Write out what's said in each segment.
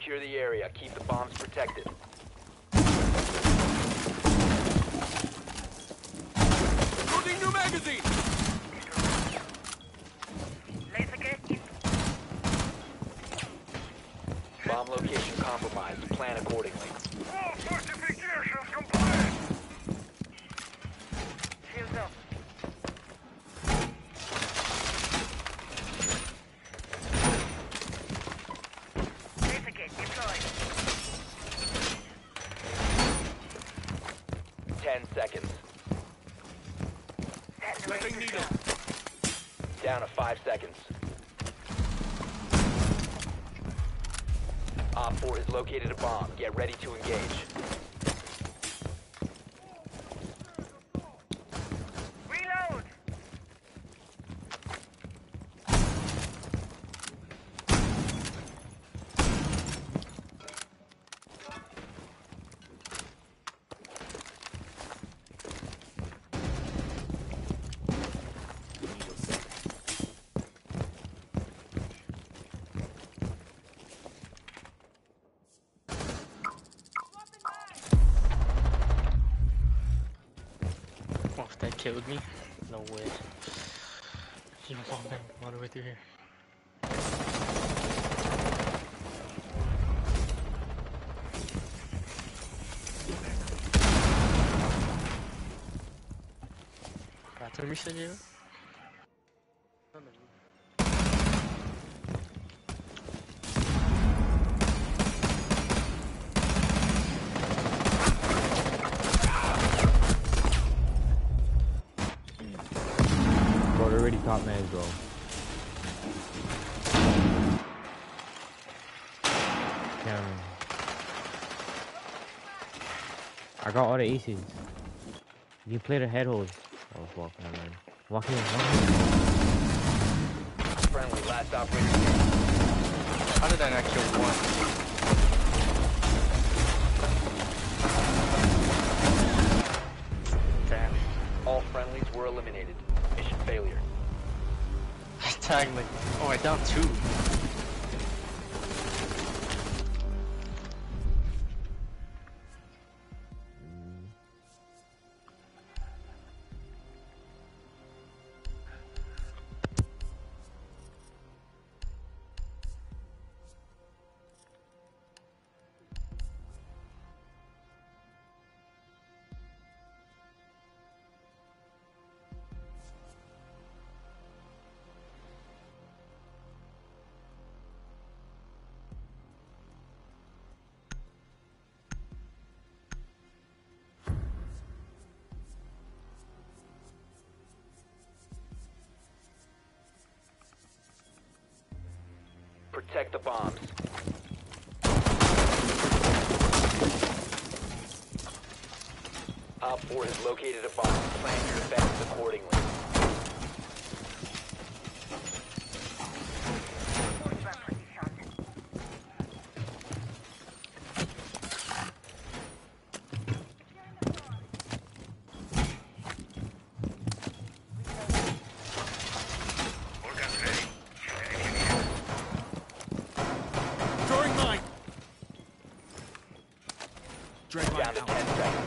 Secure the area. Keep the bombs protected. Loading new magazine! Bomb location compromised. Plan accordingly. All fortifications compliant! Shields up. Certificate deployed. 10 seconds. Flipping needle. Down to 5 seconds. Op 4 has located a bomb. Get ready to engage. Reload! Oh, if that killed me? No way. She was all the way through here. Bathroom reset you? Bro, they're already top man, bro. Cameron. I got all the aces. You play the head holes. Oh fuck, never mind. Walk in, walk in. Friendly, last operator. How did I not kill one? Damn. All friendlies were eliminated. Mission failure. I tagged like, oh, I downed two. Protect the bombs. Op 4 has located a bomb. Plan your defense accordingly. Throwing mine! Dread Down mine to out. 10 seconds.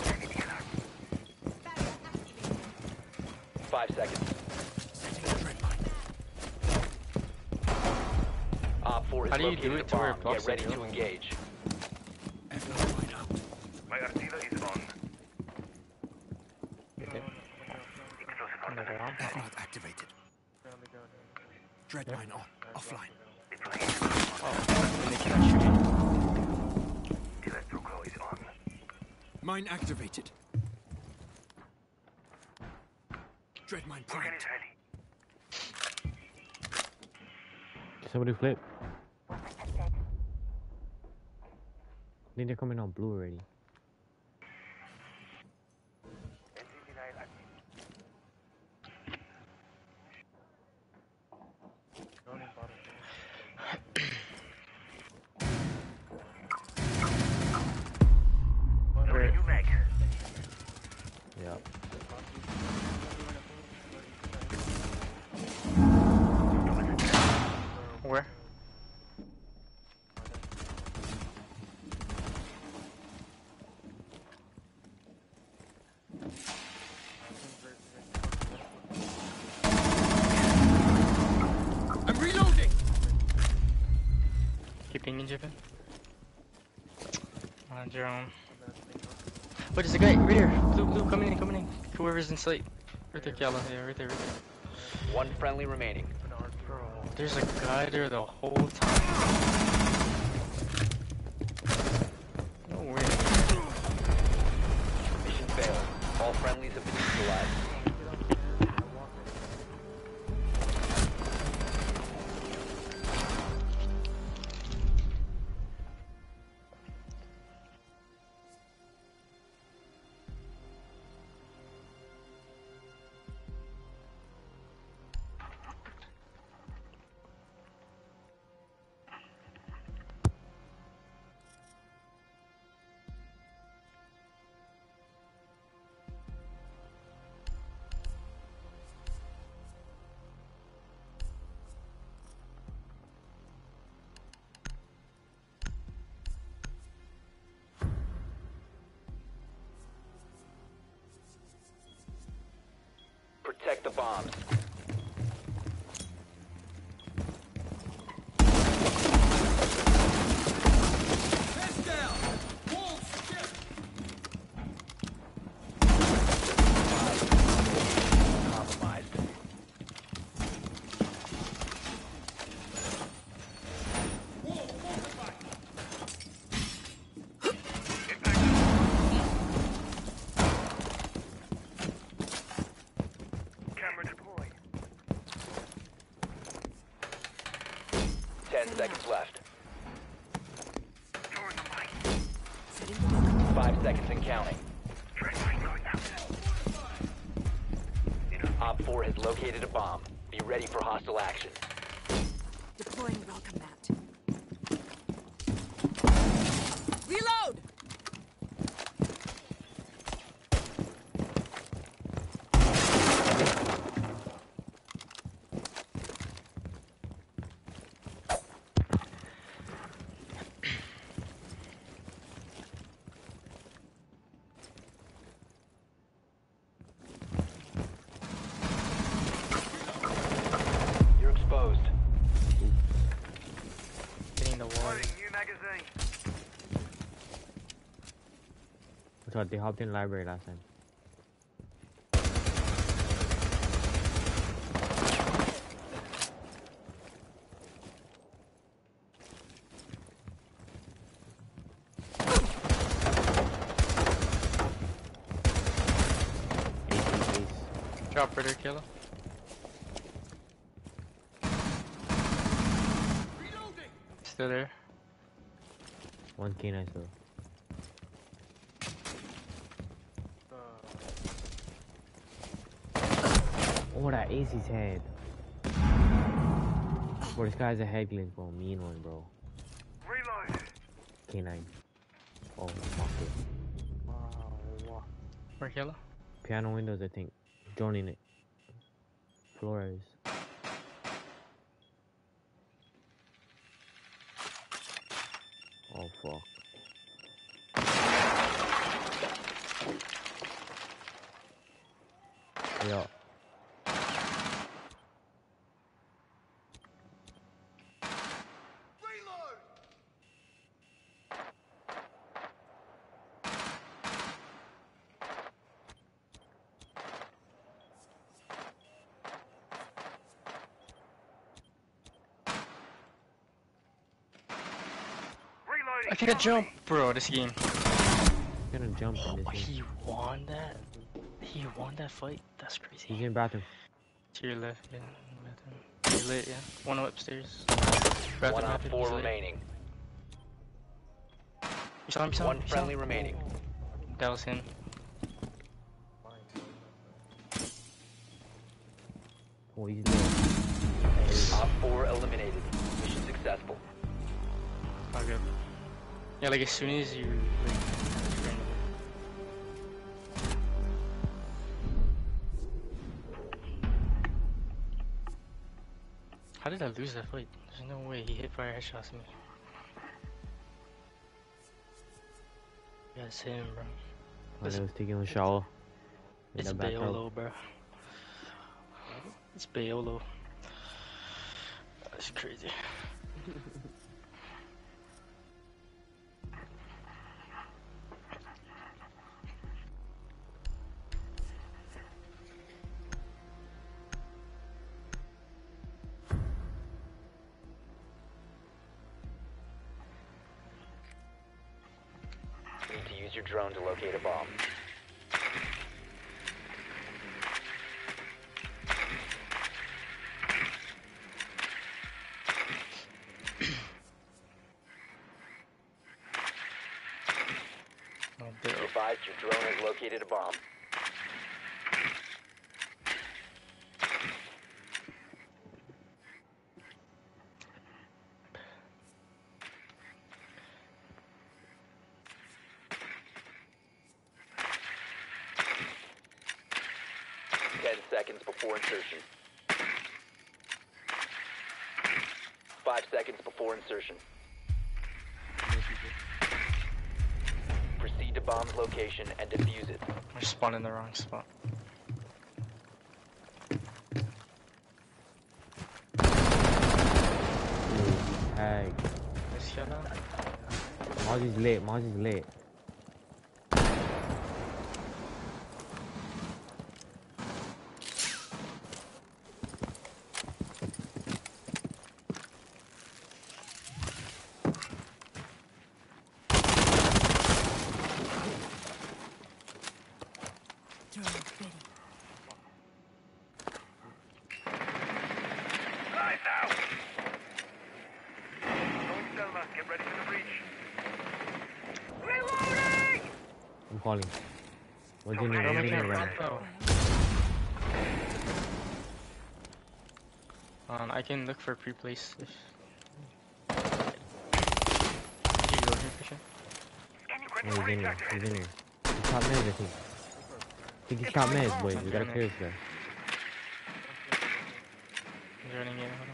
5 seconds. Dread mine. Op 4 has How do you located do a it to where it bomb. blocks Get ready it, to engage. F9 mine out. My artillery is on. Okay. Explosive Turn it on. F9 activated. Dread mine on. Offline. deployed. Oh, then they cannot shoot you. Electroclaw is on. Mine activated. Dread mine Organ primed. is ready. Somebody flip. I think they're coming on blue already. Entry denied active. Loading new mag. Yeah. Where? pinging Jippin? On your own. On that thing, huh? What is the guy? Right here. Blue, coming in. Whoever's in sight. Right there, Yellow. Yeah, right there. One friendly remaining. An RP. Bro, there's a guy there the whole time. No way. Mission failed. All friendlies have been neutralized. Protect the bombs. Compromised. Camera deployed. 10 seconds left. Throwing the mic. 5 seconds and counting. Threat mine going out. Op 4 has located a bomb. Be ready for hostile action. Deploying welcome mat. Reload! You're exposed. Getting the wall. Loading new magazine. I thought they hopped in library last time. Ace. Drop right there, Killer. Still there. One K9 still. Oh, that Ace's head. Bro, this guy's a head glitch, bro. Mean one, bro. Reload. K9. Oh, fuck it. Wow. Where, Killer? Piano windows, I think. Joining it. Flores. Oh, fuck. Yeah. Reloading. I can't jump, bro. This game. Gonna jump in this Oh, game. he won that. He won that fight. That's He's crazy. in bathroom. To your left, yeah. He's lit, yeah. One upstairs. One Op he's 4 lit. remaining. You saw him, you saw him, One you saw friendly him? remaining. That was him. Oh, he's there. Op 4 eliminated. Mission successful. Oh, good. Yeah, like as soon as you like, how did I lose that fight? There's no way he hit fire headshots at me. Yeah, it's him, bro. When I was taking a shower. In It's the bathtub. Baolo, bro. It's Baolo. That's crazy. your drone to locate a bomb. Oh, dude. Be advised your drone has located a bomb. Seconds before insertion. 5 seconds before insertion. Proceed to bomb's location and defuse it. I spawned in the wrong spot. Hey, This shut up. Mozzie's late. Mozzie's late. Drone ready. Lights out! Going Selma, get ready for the breach. Reloading! I'm calling. What's your name? What's your name right now? I can look for pre-place. Did you go here, Christian? Scanning Oh, he's in here. He's in here. He's top mid, I think. I think he's top mid, boys. We gotta clear this guy. He's running in. Hold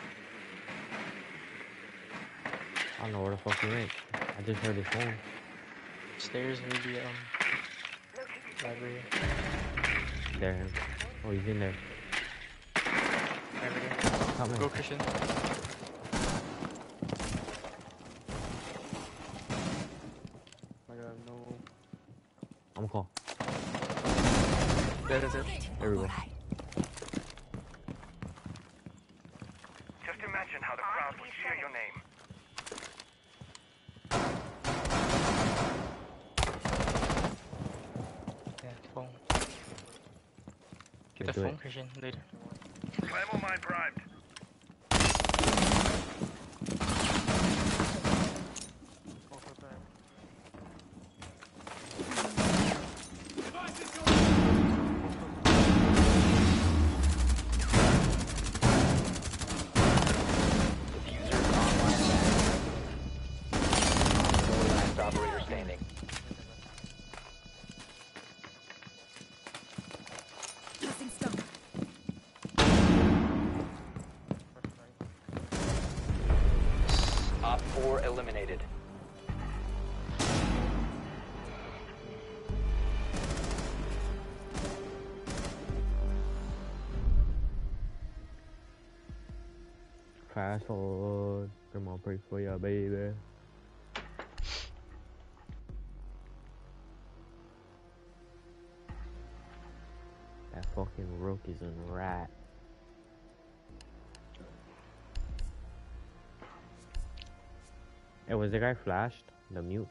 on. I don't know where the fuck he went. I just heard his phone. Stairs, maybe. Library. There. Oh, he's in there. Library. Top mid. Go, Christian. I'm gonna call. There, there, there. There we go. Just imagine how the crowd would cheer your name. Yeah, phone. Get Yeah, the do phone, it. Christian, later. Claymore mine primed. Also there. Diffuser is online. Last operator standing. Using stone. Op 4 eliminated. Fast forward. Come on, pray for ya, baby. That fucking rook is a rat. Hey, was the guy flashed? The mute?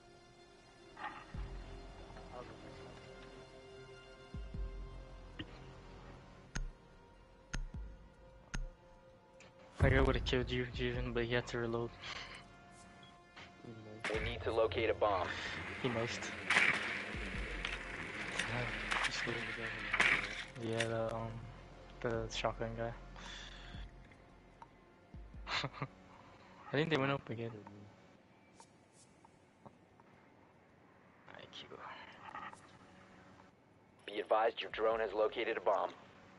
Like I would have killed you, Juven, but he had to reload. We need to locate a bomb. He missed. Yeah, the shotgun guy. I think they went up again. IQ. Be advised your drone has located a bomb.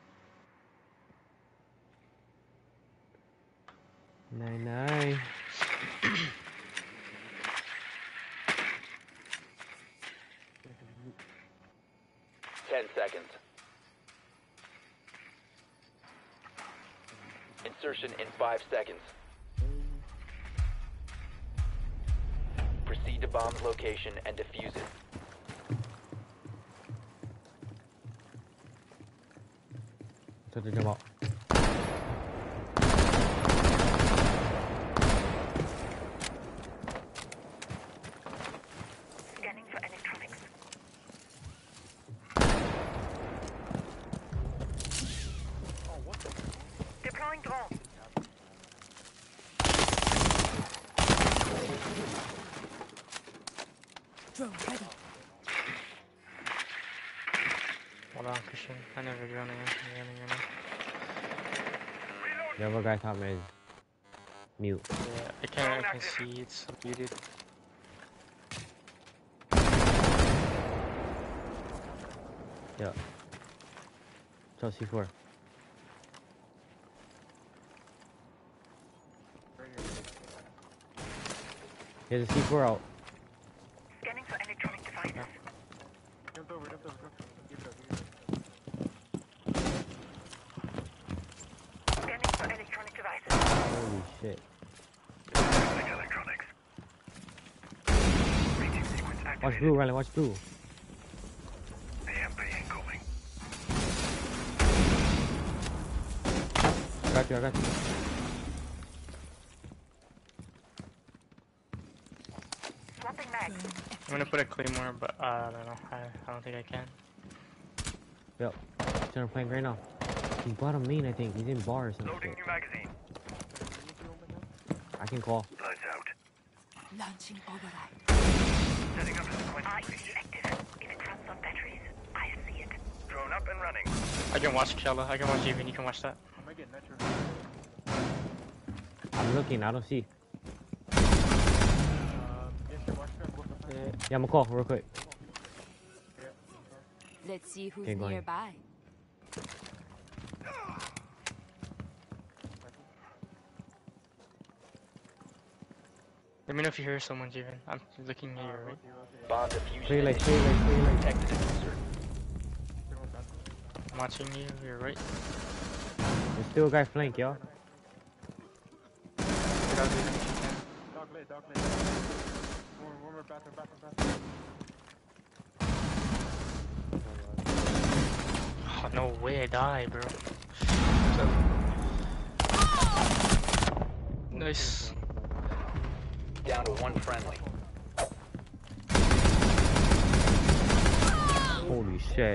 Nine. 10 seconds. Insertion in 5 seconds. Proceed to bomb's location and defuse it. So to jump out. Scanning for drone. Drone ready. Hold on, Christian. I never running in. The other guy top mid. Mute. Yeah, I can see it's muted. Yeah. So C4. Here's a C4 out. Scanning for electronic devices. Jumped over. Keep it up. Scanning for electronic devices. Holy shit. Electronics. Reaching sequence activated. Watch blue, Riley, watch blue. AMP incoming. I got you. Swapping mag. I'm gonna put a claymore, but I don't know. I don't think I can. Yep. Trying to plank right now. He's bottom main, I think. He's in bar or something. Loading new magazine. I can call. Lights out. Launching override. Setting up a sequence. IE active. If it runs on batteries, I see it. Drone up and running. I can watch Kella. I can watch Even. You can watch that. I might get Metro. I'm looking, I don't see. Yes, watch them. Both of them. Yeah, I'm gonna call real quick. Let's see who's Okay, going. nearby. Let me know if you hear someone, Even. I'm looking at you, right? Bomb diffusion. Straight leg. Protected diffuser. I'm watching you. You're right. There's still a guy flank, yo. Get out, Even, if you can. Dog leg. One more bathroom. Oh, no way I die, bro. Nice. Down to one friendly. Holy shit.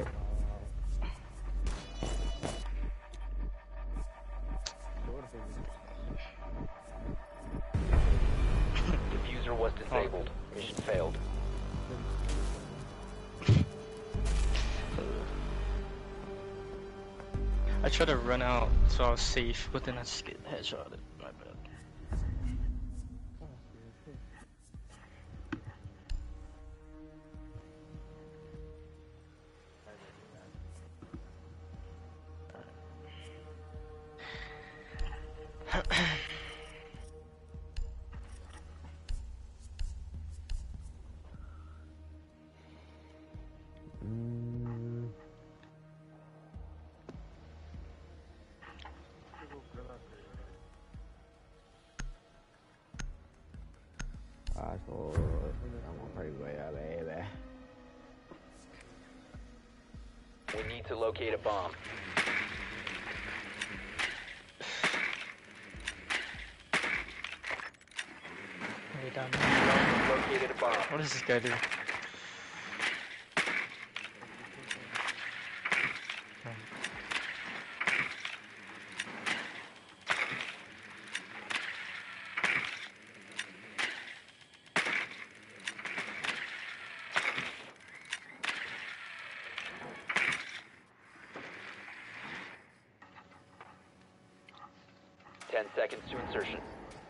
Diffuser was disabled. Mission failed. I tried to run out so I was safe, but then I just get headshotted. My bad. We need to locate a bomb. Way down. Located a bomb. What does this guy do? Seconds to insertion.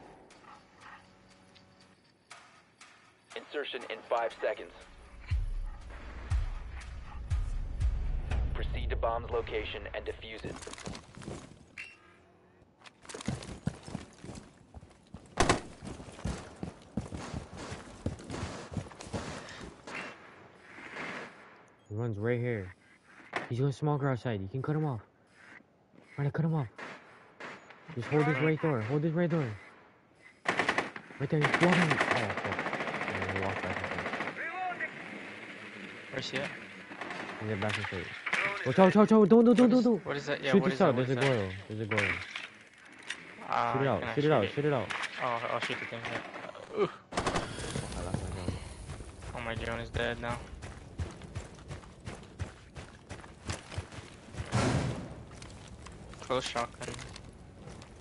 Insertion in 5 seconds. Proceed to bomb's location and defuse it. He runs right here. He's going smoker outside. You can cut him off. Right, cut him off. Just hold this right door. Hold this right door. Right there. He's walking. Oh, fuck. Yeah, he walked back and forth. Where's he at? He's back and forth. Oh, chow. Don't. What is that? Yeah, Shoot what this is that? out. What There's a is that? Goyle. Shoot it Can I out. Shoot it out. Oh, I'll shoot the thing. Yeah. Ooh. I lost my gun. Oh, my drone is dead now. Close shotgun.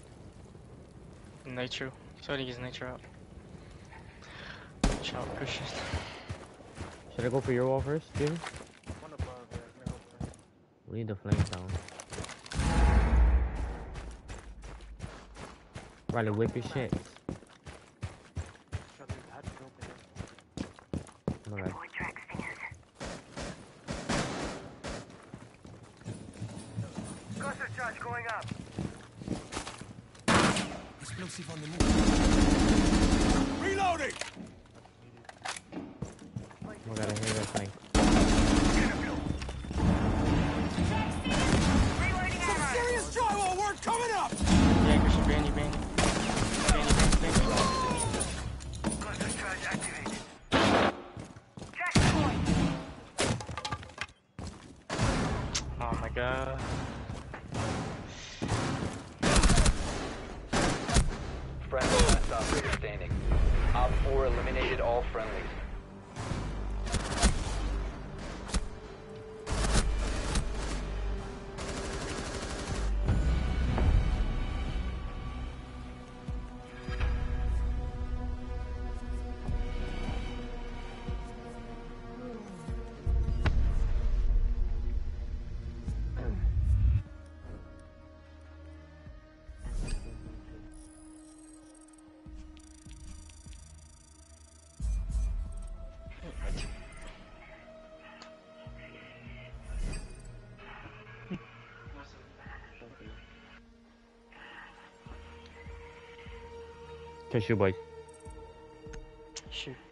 Nitro. Somebody gets Nitro out. Child pushing. Should I go for your wall first, Jimmy? One above, yeah, I'm gonna go for it. We need the flank down. Riley, whip your shit. Shut this hatch open. Okay. Deploy track stingers. Cluster charge going up. Explosive on the move. Reloading! We gotta hear that flank. Reloading ammo. Serious drywall work coming up! Yeah, Christian, bandy. Cluster charge activated. Track deployed. Oh my god. Friendly last operator standing. Op 4 eliminated all friendlies. Catch you, boys. Shoot.